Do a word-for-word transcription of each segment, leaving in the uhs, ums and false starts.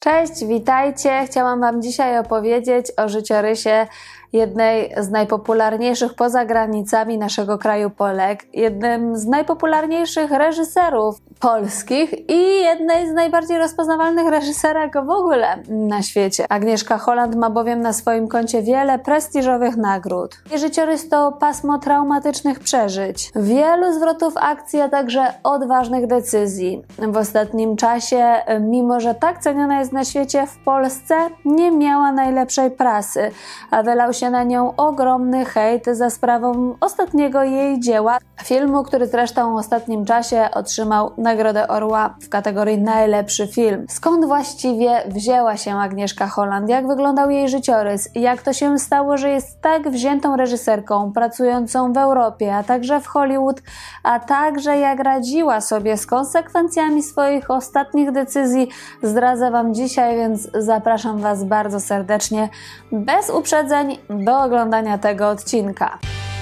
Cześć, witajcie! Chciałam Wam dzisiaj opowiedzieć o życiorysie jednej z najpopularniejszych poza granicami naszego kraju Polek, jednym z najpopularniejszych reżyserów polskich i jednej z najbardziej rozpoznawalnych reżyserek w ogóle na świecie. Agnieszka Holland ma bowiem na swoim koncie wiele prestiżowych nagród. Jej życiorys to pasmo traumatycznych przeżyć, wielu zwrotów akcji, a także odważnych decyzji. W ostatnim czasie, mimo że tak ceniona jest na świecie, w Polsce nie miała najlepszej prasy, a wylał się na nią ogromny hejt za sprawą ostatniego jej dzieła, filmu, który zresztą w ostatnim czasie otrzymał Nagrodę Orła w kategorii najlepszy film. Skąd właściwie wzięła się Agnieszka Holland? Jak wyglądał jej życiorys? Jak to się stało, że jest tak wziętą reżyserką, pracującą w Europie, a także w Hollywood, a także jak radziła sobie z konsekwencjami swoich ostatnich decyzji, zdradzę Wam dzisiaj, więc zapraszam Was bardzo serdecznie, bez uprzedzeń, do oglądania tego odcinka.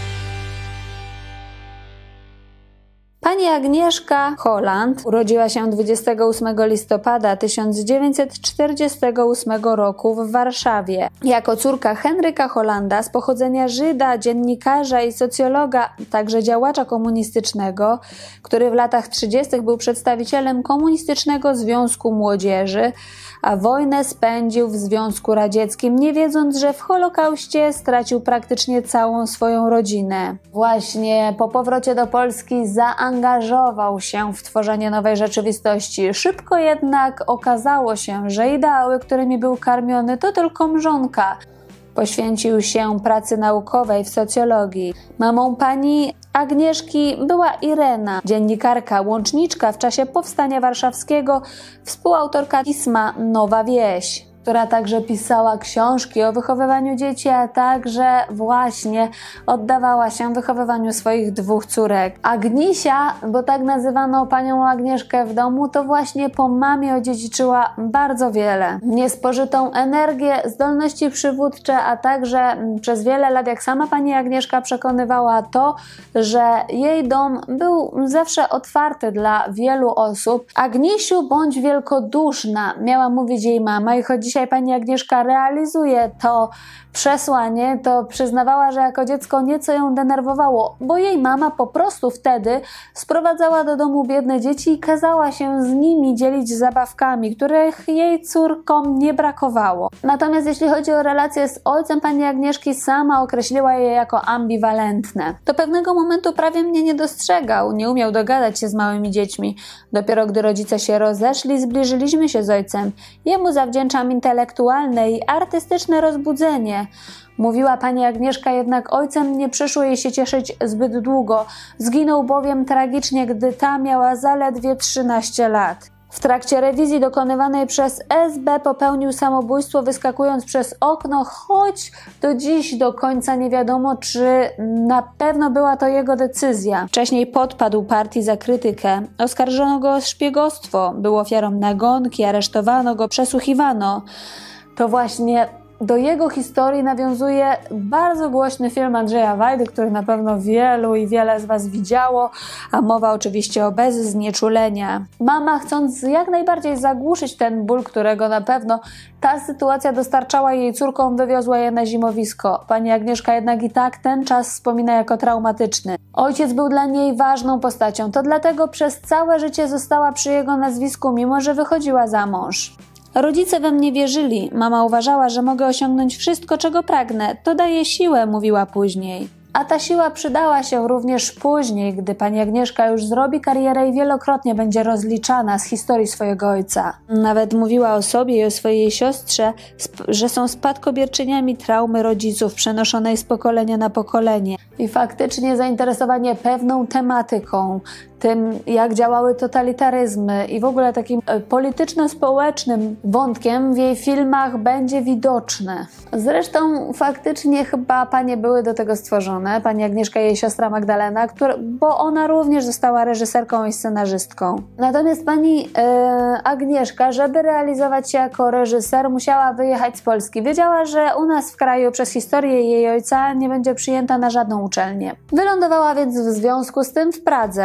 Pani Agnieszka Holland urodziła się dwudziestego ósmego listopada tysiąc dziewięćset czterdziestego ósmego roku w Warszawie. Jako córka Henryka Hollanda z pochodzenia Żyda, dziennikarza i socjologa, także działacza komunistycznego, który w latach trzydziestych był przedstawicielem Komunistycznego Związku Młodzieży, a wojnę spędził w Związku Radzieckim, nie wiedząc, że w Holokauście stracił praktycznie całą swoją rodzinę. Właśnie po powrocie do Polski zaangażował się w tworzenie nowej rzeczywistości. Szybko jednak okazało się, że ideały, którymi był karmiony, to tylko mrzonka. Poświęcił się pracy naukowej w socjologii. Mamą pani Agnieszki była Irena, dziennikarka, łączniczka w czasie Powstania Warszawskiego, współautorka pisma Nowa Wieś, która także pisała książki o wychowywaniu dzieci, a także właśnie oddawała się wychowywaniu swoich dwóch córek. Agnisia, bo tak nazywano panią Agnieszkę w domu, to właśnie po mamie odziedziczyła bardzo wiele. Niespożytą energię, zdolności przywódcze, a także przez wiele lat, jak sama pani Agnieszka przekonywała, to, że jej dom był zawsze otwarty dla wielu osób. Agnisiu, bądź wielkoduszna, miała mówić jej mama, i choć dzisiaj pani Agnieszka realizuje to przesłanie, to przyznawała, że jako dziecko nieco ją denerwowało, bo jej mama po prostu wtedy sprowadzała do domu biedne dzieci i kazała się z nimi dzielić zabawkami, których jej córkom nie brakowało. Natomiast jeśli chodzi o relacje z ojcem pani Agnieszki, sama określiła je jako ambiwalentne. Do pewnego momentu prawie mnie nie dostrzegał, nie umiał dogadać się z małymi dziećmi. Dopiero gdy rodzice się rozeszli, zbliżyliśmy się z ojcem. Jemu zawdzięczam intelektualne i artystyczne rozbudzenie. Mówiła pani Agnieszka, jednak ojcem nie przyszło jej się cieszyć zbyt długo. Zginął bowiem tragicznie, gdy ta miała zaledwie trzynaście lat. W trakcie rewizji dokonywanej przez S B popełnił samobójstwo, wyskakując przez okno, choć do dziś do końca nie wiadomo, czy na pewno była to jego decyzja. Wcześniej podpadł partii za krytykę. Oskarżono go o szpiegostwo. Był ofiarą nagonki, aresztowano go, przesłuchiwano. To właśnie do jego historii nawiązuje bardzo głośny film Andrzeja Wajdy, który na pewno wielu i wiele z Was widziało, a mowa oczywiście o Bez znieczulenia. Mama, chcąc jak najbardziej zagłuszyć ten ból, którego na pewno ta sytuacja dostarczała jej córkom, wywiozła je na zimowisko. Pani Agnieszka jednak i tak ten czas wspomina jako traumatyczny. Ojciec był dla niej ważną postacią, to dlatego przez całe życie została przy jego nazwisku, mimo że wychodziła za mąż. Rodzice we mnie wierzyli. Mama uważała, że mogę osiągnąć wszystko, czego pragnę. To daje siłę, mówiła później. A ta siła przydała się również później, gdy pani Agnieszka już zrobi karierę i wielokrotnie będzie rozliczana z historii swojego ojca. Nawet mówiła o sobie i o swojej siostrze, że są spadkobierczyniami traumy rodziców przenoszonej z pokolenia na pokolenie. I faktycznie zainteresowanie pewną tematyką, tym jak działały totalitaryzmy i w ogóle takim polityczno-społecznym wątkiem w jej filmach będzie widoczne. Zresztą faktycznie chyba panie były do tego stworzone, pani Agnieszka i jej siostra Magdalena, która, bo ona również została reżyserką i scenarzystką. Natomiast pani e, Agnieszka, żeby realizować się jako reżyser, musiała wyjechać z Polski. Wiedziała, że u nas w kraju przez historię jej ojca nie będzie przyjęta na żadną uczelnię. Wylądowała więc w związku z tym w Pradze, a od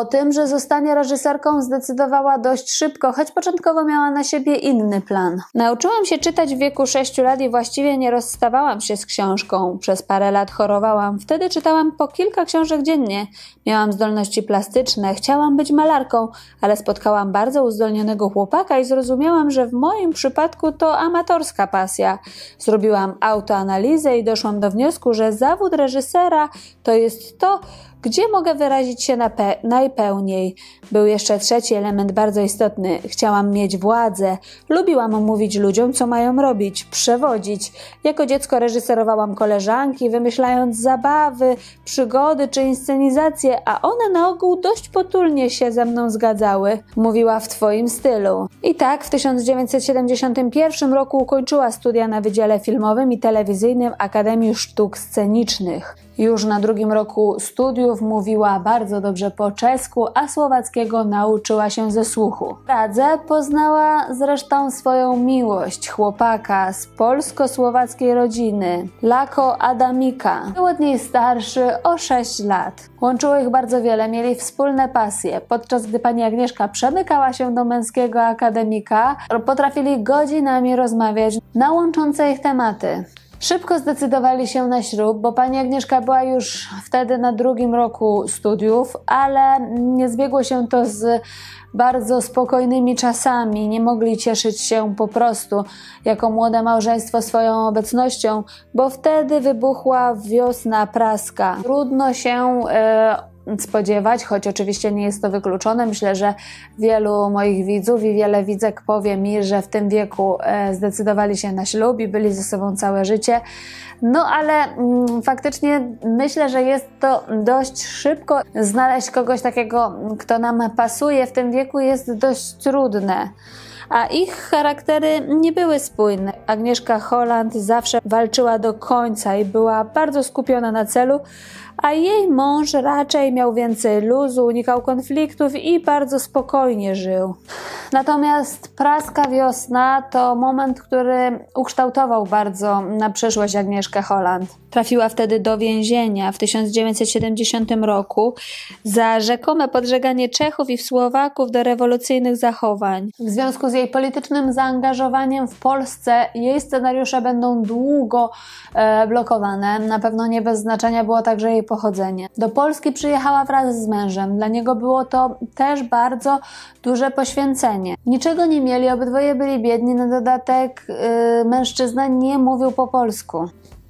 tym, że zostanie reżyserką, zdecydowała dość szybko, choć początkowo miała na siebie inny plan. Nauczyłam się czytać w wieku sześciu lat i właściwie nie rozstawałam się z książką. Przez parę lat chorowałam. Wtedy czytałam po kilka książek dziennie. Miałam zdolności plastyczne, chciałam być malarką, ale spotkałam bardzo uzdolnionego chłopaka i zrozumiałam, że w moim przypadku to amatorska pasja. Zrobiłam autoanalizę i doszłam do wniosku, że zawód reżysera to jest to, gdzie mogę wyrazić się najpełniej. Był jeszcze trzeci element bardzo istotny. Chciałam mieć władzę. Lubiłam mówić ludziom, co mają robić, przewodzić. Jako dziecko reżyserowałam koleżanki, wymyślając zabawy, przygody czy inscenizacje, a one na ogół dość potulnie się ze mną zgadzały. Mówiła w twoim stylu. I tak w tysiąc dziewięćset siedemdziesiątym pierwszym roku ukończyła studia na Wydziale Filmowym i Telewizyjnym Akademii Sztuk Scenicznych. Już na drugim roku studiów mówiła bardzo dobrze po czesku, a słowackiego nauczyła się ze słuchu. W Pradze poznała zresztą swoją miłość, chłopaka z polsko-słowackiej rodziny, Lako Adamika. Był od niej starszy o sześć lat. Łączyło ich bardzo wiele, mieli wspólne pasje. Podczas gdy pani Agnieszka przemykała się do męskiego akademika, potrafili godzinami rozmawiać na łączące ich tematy. Szybko zdecydowali się na ślub, bo pani Agnieszka była już wtedy na drugim roku studiów, ale nie zbiegło się to z bardzo spokojnymi czasami. Nie mogli cieszyć się po prostu jako młode małżeństwo swoją obecnością, bo wtedy wybuchła wiosna praska. Trudno się e, spodziewać, choć oczywiście nie jest to wykluczone. Myślę, że wielu moich widzów i wiele widzek powie mi, że w tym wieku e, zdecydowali się na ślub i byli ze sobą całe życie. No ale mm, faktycznie myślę, że jest to dość szybko. Znaleźć kogoś takiego, kto nam pasuje w tym wieku, jest dość trudne. A ich charaktery nie były spójne. Agnieszka Holland zawsze walczyła do końca i była bardzo skupiona na celu, a jej mąż raczej miał więcej luzu, unikał konfliktów i bardzo spokojnie żył. Natomiast praska wiosna to moment, który ukształtował bardzo na przyszłość Agnieszkę Holland. Trafiła wtedy do więzienia w tysiąc dziewięćset siedemdziesiątym roku za rzekome podżeganie Czechów i Słowaków do rewolucyjnych zachowań. W związku z jej politycznym zaangażowaniem w Polsce jej scenariusze będą długo e, blokowane. Na pewno nie bez znaczenia było także jej pochodzenie. Do Polski przyjechała wraz z mężem. Dla niego było to też bardzo duże poświęcenie. Niczego nie mieli, obydwoje byli biedni, na dodatek yy, mężczyzna nie mówił po polsku.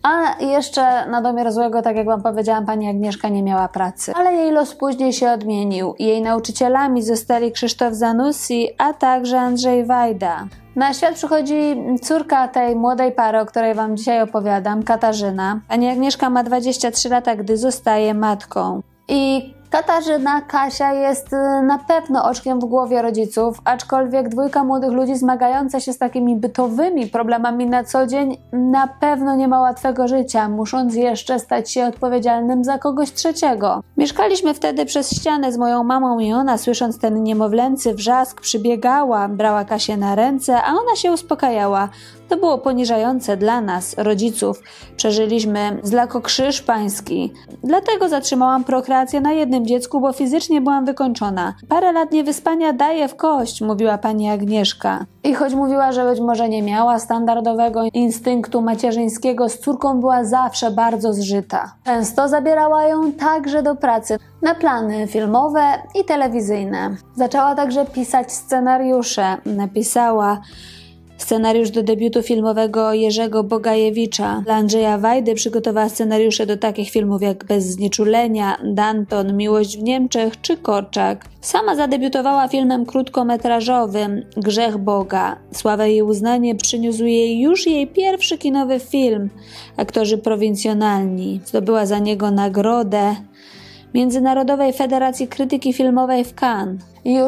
A jeszcze na domiar złego, tak jak wam powiedziałam, pani Agnieszka nie miała pracy. Ale jej los później się odmienił. Jej nauczycielami zostali Krzysztof Zanussi, a także Andrzej Wajda. Na świat przychodzi córka tej młodej pary, o której wam dzisiaj opowiadam, Katarzyna. Pani Agnieszka ma dwadzieścia trzy lata, gdy zostaje matką. I Katarzyna, Kasia jest na pewno oczkiem w głowie rodziców, aczkolwiek dwójka młodych ludzi zmagająca się z takimi bytowymi problemami na co dzień na pewno nie ma łatwego życia, musząc jeszcze stać się odpowiedzialnym za kogoś trzeciego. Mieszkaliśmy wtedy przez ścianę z moją mamą i ona, słysząc ten niemowlęcy wrzask, przybiegała, brała Kasię na ręce, a ona się uspokajała. To było poniżające dla nas, rodziców. Przeżyliśmy zlakokrzyż pański. Dlatego zatrzymałam prokreację na jednym dziecku, bo fizycznie byłam wykończona. Parę lat niewyspania daje w kość, mówiła pani Agnieszka. I choć mówiła, że być może nie miała standardowego instynktu macierzyńskiego, z córką była zawsze bardzo zżyta. Często zabierała ją także do pracy na plany filmowe i telewizyjne. Zaczęła także pisać scenariusze. Napisała scenariusz do debiutu filmowego Jerzego Bogajewicza. Dla Andrzeja Wajdy przygotowała scenariusze do takich filmów jak Bez znieczulenia, Danton, Miłość w Niemczech czy Korczak. Sama zadebiutowała filmem krótkometrażowym Grzech Boga. Sławę i uznanie przyniósł jej już jej pierwszy kinowy film Aktorzy prowincjonalni. Zdobyła za niego nagrodę Międzynarodowej Federacji Krytyki Filmowej w Cannes. Już w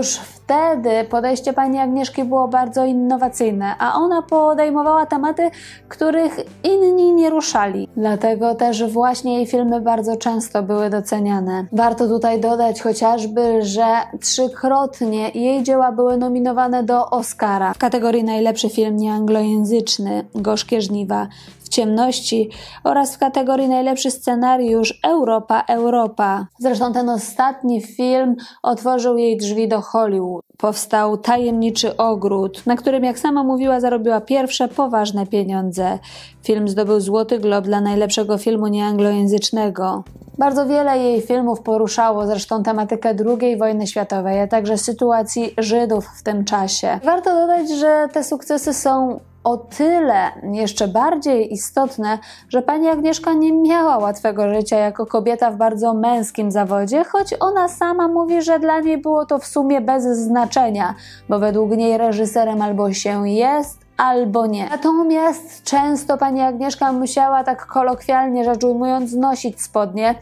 wtedy podejście pani Agnieszki było bardzo innowacyjne, a ona podejmowała tematy, których inni nie ruszali. Dlatego też właśnie jej filmy bardzo często były doceniane. Warto tutaj dodać chociażby, że trzykrotnie jej dzieła były nominowane do Oscara w kategorii najlepszy film nieanglojęzyczny, Gorzkie żniwa, W ciemności oraz w kategorii najlepszy scenariusz Europa, Europa. Zresztą ten ostatni film otworzył jej drzwi do Hollywood. Powstał Tajemniczy ogród, na którym, jak sama mówiła, zarobiła pierwsze poważne pieniądze. Film zdobył Złoty Glob dla najlepszego filmu nieanglojęzycznego. Bardzo wiele jej filmów poruszało zresztą tematykę drugiej wojny światowej, a także sytuacji Żydów w tym czasie. Warto dodać, że te sukcesy są o tyle jeszcze bardziej istotne, że pani Agnieszka nie miała łatwego życia jako kobieta w bardzo męskim zawodzie, choć ona sama mówi, że dla niej było to w sumie bez znaczenia, bo według niej reżyserem albo się jest, albo nie. Natomiast często pani Agnieszka musiała, tak kolokwialnie rzecz ujmując, nosić spodnie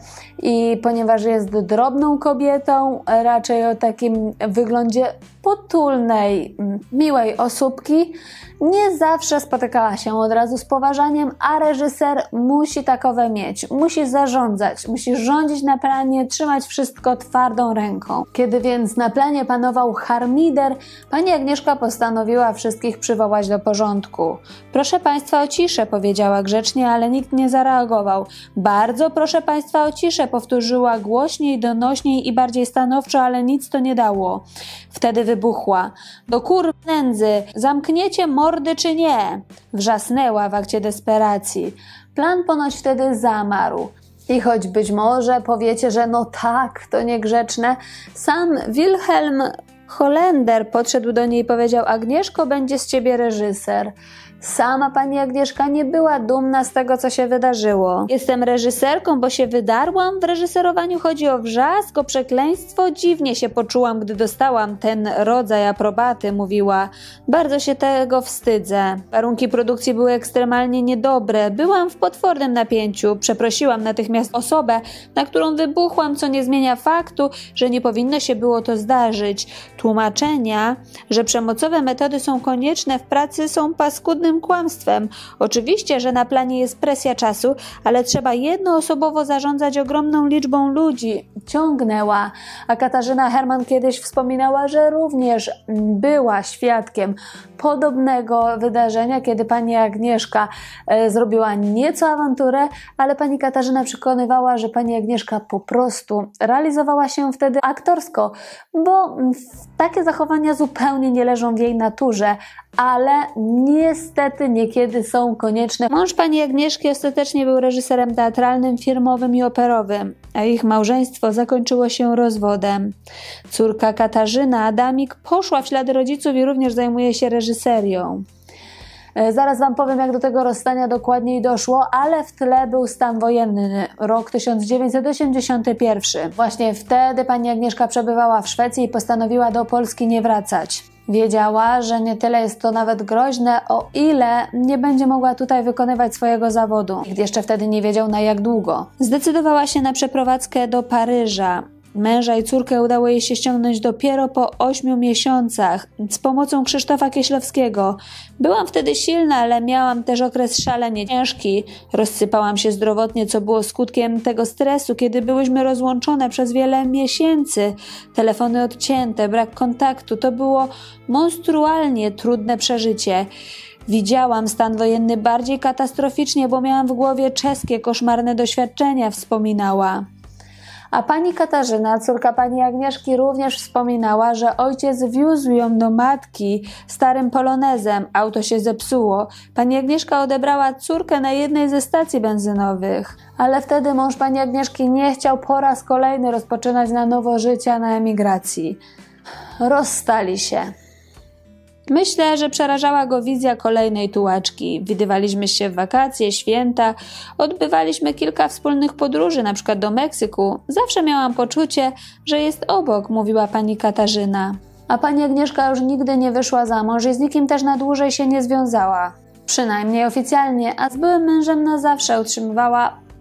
i ponieważ jest drobną kobietą, raczej o takim wyglądzie potulnej, miłej osóbki, nie zawsze spotykała się od razu z poważaniem, a reżyser musi takowe mieć, musi zarządzać, musi rządzić na planie, trzymać wszystko twardą ręką. Kiedy więc na planie panował harmider, pani Agnieszka postanowiła wszystkich przywołać do porządku. Proszę państwa o ciszę, powiedziała grzecznie, ale nikt nie zareagował. Bardzo proszę państwa o ciszę, powtórzyła głośniej, donośniej i bardziej stanowczo, ale nic to nie dało. Wtedy wybuchła. Do kur... nędzy, zamkniecie mordy czy nie? Wrzasnęła w akcie desperacji. Plan ponoć wtedy zamarł. I choć być może powiecie, że no tak, to niegrzeczne, sam Wilhelm Holender podszedł do niej i powiedział: Agnieszko, będzie z ciebie reżyser. Sama pani Agnieszka nie była dumna z tego, co się wydarzyło. Jestem reżyserką, bo się wydarłam? W reżyserowaniu chodzi o wrzask, o przekleństwo. Dziwnie się poczułam, gdy dostałam ten rodzaj aprobaty, mówiła. Bardzo się tego wstydzę. Warunki produkcji były ekstremalnie niedobre. Byłam w potwornym napięciu. Przeprosiłam natychmiast osobę, na którą wybuchłam, co nie zmienia faktu, że nie powinno się było to zdarzyć. Tłumaczenia, że przemocowe metody są konieczne w pracy, są paskudnym kłamstwem. Oczywiście, że na planie jest presja czasu, ale trzeba jednoosobowo zarządzać ogromną liczbą ludzi. Ciągnęła, a Katarzyna Herman kiedyś wspominała, że również była świadkiem podobnego wydarzenia, kiedy pani Agnieszka e, zrobiła nieco awanturę, ale pani Katarzyna przekonywała, że pani Agnieszka po prostu realizowała się wtedy aktorsko, bo takie zachowania zupełnie nie leżą w jej naturze, ale niestety niekiedy są konieczne. Mąż pani Agnieszki ostatecznie był reżyserem teatralnym, filmowym i operowym, a ich małżeństwo zakończyło się rozwodem. Córka Katarzyna Adamik poszła w ślady rodziców i również zajmuje się reżyserią. Zaraz wam powiem, jak do tego rozstania dokładniej doszło, ale w tle był stan wojenny, rok tysiąc dziewięćset osiemdziesiąty pierwszy. Właśnie wtedy pani Agnieszka przebywała w Szwecji i postanowiła do Polski nie wracać. Wiedziała, że nie tyle jest to nawet groźne, o ile nie będzie mogła tutaj wykonywać swojego zawodu. Nikt jeszcze wtedy nie wiedział, na jak długo. Zdecydowała się na przeprowadzkę do Paryża. Męża i córkę udało jej się ściągnąć dopiero po ośmiu miesiącach z pomocą Krzysztofa Kieślowskiego. Byłam wtedy silna, ale miałam też okres szalenie ciężki. Rozsypałam się zdrowotnie, co było skutkiem tego stresu, kiedy byłyśmy rozłączone przez wiele miesięcy. Telefony odcięte, brak kontaktu. To było monstrualnie trudne przeżycie. Widziałam stan wojenny bardziej katastroficznie, bo miałam w głowie czeskie, koszmarne doświadczenia, wspominała. A pani Katarzyna, córka pani Agnieszki, również wspominała, że ojciec wiózł ją do matki starym polonezem. Auto się zepsuło. Pani Agnieszka odebrała córkę na jednej ze stacji benzynowych. Ale wtedy mąż pani Agnieszki nie chciał po raz kolejny rozpoczynać na nowo życia na emigracji. Rozstali się. Myślę, że przerażała go wizja kolejnej tułaczki. Widywaliśmy się w wakacje, święta, odbywaliśmy kilka wspólnych podróży, na przykład do Meksyku. Zawsze miałam poczucie, że jest obok, mówiła pani Katarzyna. A pani Agnieszka już nigdy nie wyszła za mąż i z nikim też na dłużej się nie związała. Przynajmniej oficjalnie, a z byłym mężem na zawsze utrzymywała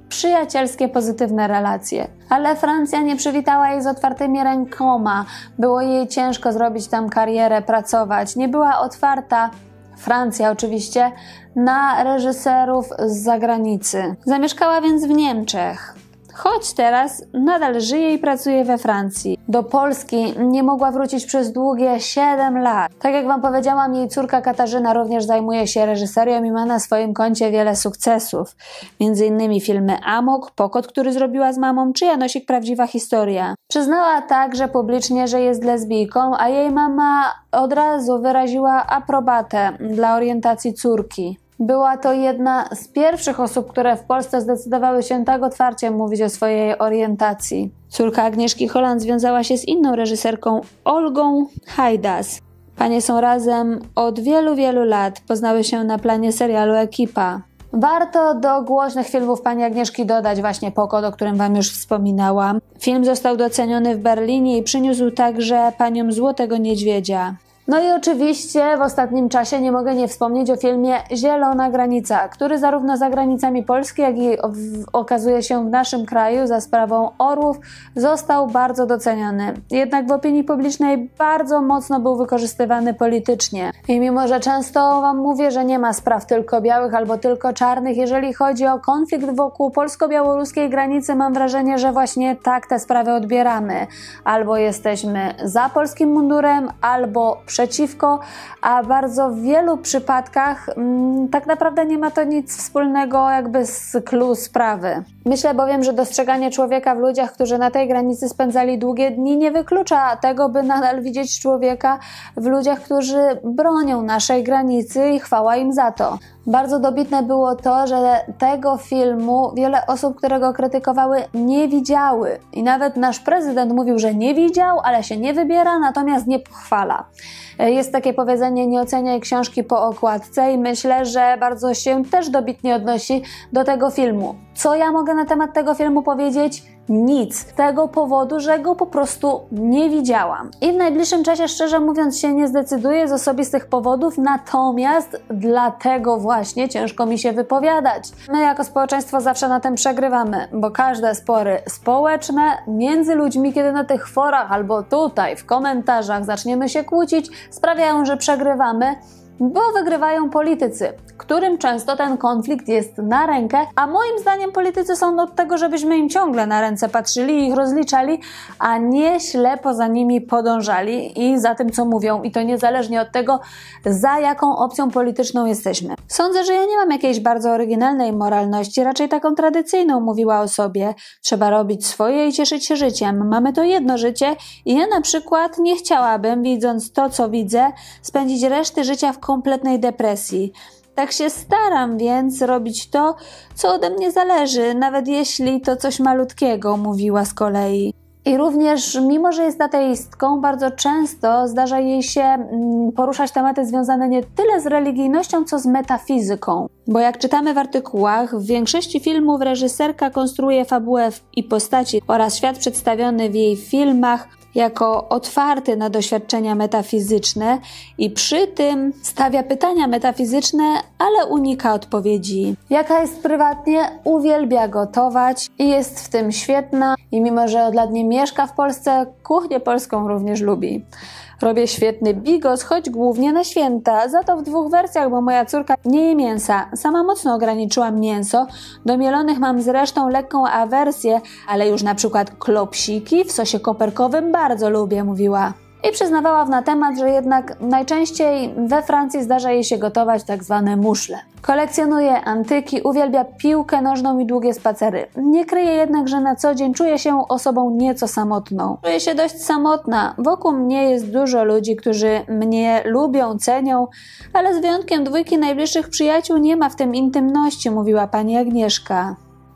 przyjacielskie, pozytywne relacje. Ale Francja nie przywitała jej z otwartymi rękoma. Było jej ciężko zrobić tam karierę, pracować. Nie była otwarta, Francja oczywiście, na reżyserów z zagranicy. Zamieszkała więc w Niemczech. Choć teraz nadal żyje i pracuje we Francji. Do Polski nie mogła wrócić przez długie siedem lat. Tak jak wam powiedziałam, jej córka Katarzyna również zajmuje się reżyserią i ma na swoim koncie wiele sukcesów. Między innymi filmy Amok, Pokot, który zrobiła z mamą, czy Janosik, prawdziwa historia. Przyznała także publicznie, że jest lesbijką, a jej mama od razu wyraziła aprobatę dla orientacji córki. Była to jedna z pierwszych osób, które w Polsce zdecydowały się tak otwarcie mówić o swojej orientacji. Córka Agnieszki Holland związała się z inną reżyserką, Olgą Hajdas. Panie są razem od wielu, wielu lat. Poznały się na planie serialu Ekipa. Warto do głośnych filmów pani Agnieszki dodać właśnie Pokot, o którym wam już wspominałam. Film został doceniony w Berlinie i przyniósł także paniom Złotego Niedźwiedzia. No i oczywiście w ostatnim czasie nie mogę nie wspomnieć o filmie Zielona Granica, który zarówno za granicami Polski, jak i w, okazuje się w naszym kraju za sprawą orłów został bardzo doceniony. Jednak w opinii publicznej bardzo mocno był wykorzystywany politycznie. I mimo, że często wam mówię, że nie ma spraw tylko białych albo tylko czarnych, jeżeli chodzi o konflikt wokół polsko-białoruskiej granicy, mam wrażenie, że właśnie tak te sprawy odbieramy. Albo jesteśmy za polskim mundurem, albo przeciwko, a bardzo w wielu przypadkach mm, tak naprawdę nie ma to nic wspólnego jakby z clue sprawy. Myślę bowiem, że dostrzeganie człowieka w ludziach, którzy na tej granicy spędzali długie dni, nie wyklucza tego, by nadal widzieć człowieka w ludziach, którzy bronią naszej granicy i chwała im za to. Bardzo dobitne było to, że tego filmu wiele osób, które go krytykowały, nie widziały. I nawet nasz prezydent mówił, że nie widział, ale się nie wybiera, natomiast nie pochwala. Jest takie powiedzenie, nie oceniaj książki po okładce i myślę, że bardzo się też dobitnie odnosi do tego filmu. Co ja mogę na temat tego filmu powiedzieć? Nic. Z tego powodu, że go po prostu nie widziałam. I w najbliższym czasie, szczerze mówiąc, się nie zdecyduję z osobistych powodów, natomiast dlatego właśnie ciężko mi się wypowiadać. My jako społeczeństwo zawsze na tym przegrywamy, bo każde spory społeczne między ludźmi, kiedy na tych forach albo tutaj w komentarzach zaczniemy się kłócić, sprawiają, że przegrywamy, bo wygrywają politycy, którym często ten konflikt jest na rękę, a moim zdaniem politycy są od tego, żebyśmy im ciągle na ręce patrzyli i ich rozliczali, a nie ślepo za nimi podążali i za tym, co mówią, i to niezależnie od tego, za jaką opcją polityczną jesteśmy. Sądzę, że ja nie mam jakiejś bardzo oryginalnej moralności, raczej taką tradycyjną, mówiła o sobie. Trzeba robić swoje i cieszyć się życiem. Mamy to jedno życie i ja na przykład nie chciałabym, widząc to, co widzę, spędzić reszty życia w kompletnej depresji. Tak się staram więc robić to, co ode mnie zależy, nawet jeśli to coś malutkiego, mówiła z kolei. I również, mimo że jest ateistką, bardzo często zdarza jej się poruszać tematy związane nie tyle z religijnością, co z metafizyką. Bo jak czytamy w artykułach, w większości filmów reżyserka konstruuje fabułę i postaci oraz świat przedstawiony w jej filmach jako otwarty na doświadczenia metafizyczne i przy tym stawia pytania metafizyczne, ale unika odpowiedzi. Jaka jest prywatnie, uwielbia gotować i jest w tym świetna i mimo, że od lat nie mieszka w Polsce, kuchnię polską również lubi. Robię świetny bigos, choć głównie na święta, za to w dwóch wersjach, bo moja córka nie je mięsa. Sama mocno ograniczyłam mięso, do mielonych mam zresztą lekką awersję, ale już na przykład klopsiki w sosie koperkowym bardzo lubię, mówiła. I przyznawała na temat, że jednak najczęściej we Francji zdarza jej się gotować tak zwane muszle. Kolekcjonuje antyki, uwielbia piłkę nożną i długie spacery. Nie kryje jednak, że na co dzień czuje się osobą nieco samotną. Czuję się dość samotna. Wokół mnie jest dużo ludzi, którzy mnie lubią, cenią, ale z wyjątkiem dwójki najbliższych przyjaciół nie ma w tym intymności, mówiła pani Agnieszka.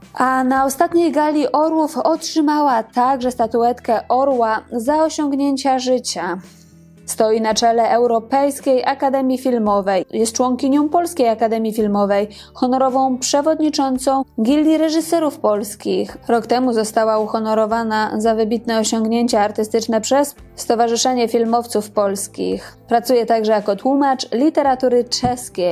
A na ostatniej gali orłów otrzymała także statuetkę orła za osiągnięcia życia. Stoi na czele Europejskiej Akademii Filmowej, jest członkinią Polskiej Akademii Filmowej, honorową przewodniczącą Gildii Reżyserów Polskich. Rok temu została uhonorowana za wybitne osiągnięcia artystyczne przez Stowarzyszenie Filmowców Polskich. Pracuje także jako tłumacz literatury czeskiej.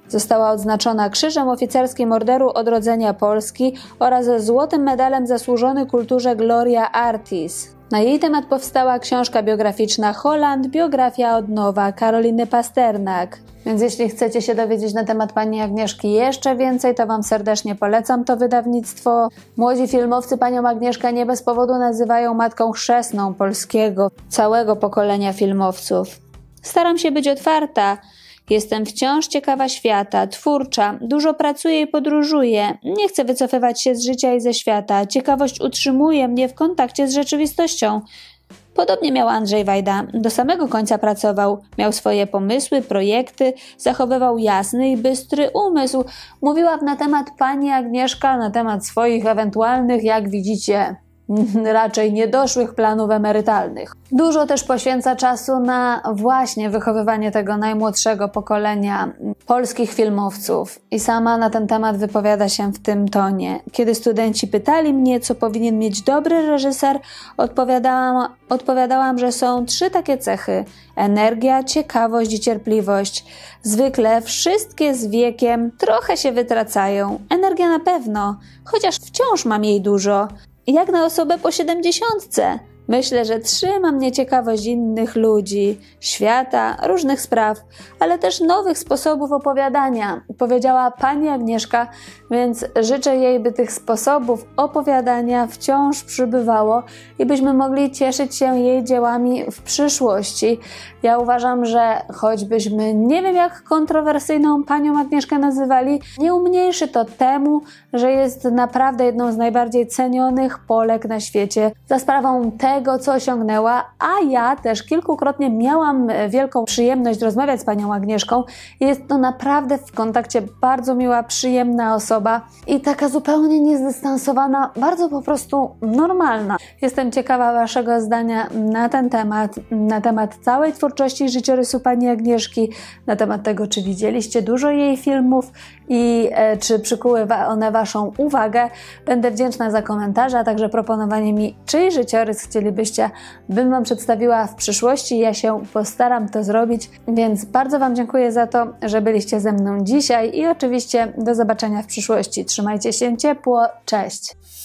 Została odznaczona Krzyżem Oficerskim Orderu Odrodzenia Polski oraz Złotym Medalem Zasłużony Kulturze Gloria Artis. Na jej temat powstała książka biograficzna Holland, biografia od nowa Karoliny Pasternak. Więc jeśli chcecie się dowiedzieć na temat pani Agnieszki jeszcze więcej, to wam serdecznie polecam to wydawnictwo. Młodzi filmowcy panią Agnieszkę nie bez powodu nazywają matką chrzestną polskiego, całego pokolenia filmowców. Staram się być otwarta. Jestem wciąż ciekawa świata, twórcza, dużo pracuję i podróżuję. Nie chcę wycofywać się z życia i ze świata. Ciekawość utrzymuje mnie w kontakcie z rzeczywistością. Podobnie miał Andrzej Wajda. Do samego końca pracował. Miał swoje pomysły, projekty, zachowywał jasny i bystry umysł. Mówiła na temat pani Agnieszka, na temat swoich ewentualnych, jak widzicie, raczej niedoszłych planów emerytalnych. Dużo też poświęca czasu na właśnie wychowywanie tego najmłodszego pokolenia polskich filmowców i sama na ten temat wypowiada się w tym tonie. Kiedy studenci pytali mnie, co powinien mieć dobry reżyser, odpowiadałam, odpowiadałam, że są trzy takie cechy: energia, ciekawość i cierpliwość. Zwykle wszystkie z wiekiem trochę się wytracają. Energia na pewno, chociaż wciąż mam jej dużo. Jak na osobę po siedemdziesiątce. Myślę, że trzyma mnie ciekawość innych ludzi, świata, różnych spraw, ale też nowych sposobów opowiadania, powiedziała pani Agnieszka, więc życzę jej, by tych sposobów opowiadania wciąż przybywało i byśmy mogli cieszyć się jej dziełami w przyszłości. Ja uważam, że choćbyśmy nie wiem jak kontrowersyjną panią Agnieszkę nazywali, nie umniejszy to temu, że jest naprawdę jedną z najbardziej cenionych Polek na świecie za sprawą tego, co osiągnęła, a ja też kilkukrotnie miałam wielką przyjemność rozmawiać z panią Agnieszką. Jest to naprawdę w kontakcie bardzo miła, przyjemna osoba i taka zupełnie niezdystansowana, bardzo po prostu normalna. Jestem ciekawa waszego zdania na ten temat, na temat całej twórczości życiorysu pani Agnieszki, na temat tego, czy widzieliście dużo jej filmów i e, czy przykuły one waszą uwagę. Będę wdzięczna za komentarze, a także proponowanie mi, czyj życiorys chcielibyście, bym wam przedstawiła w przyszłości. Ja się postaram to zrobić, więc bardzo wam dziękuję za to, że byliście ze mną dzisiaj i oczywiście do zobaczenia w przyszłości. Trzymajcie się ciepło, cześć!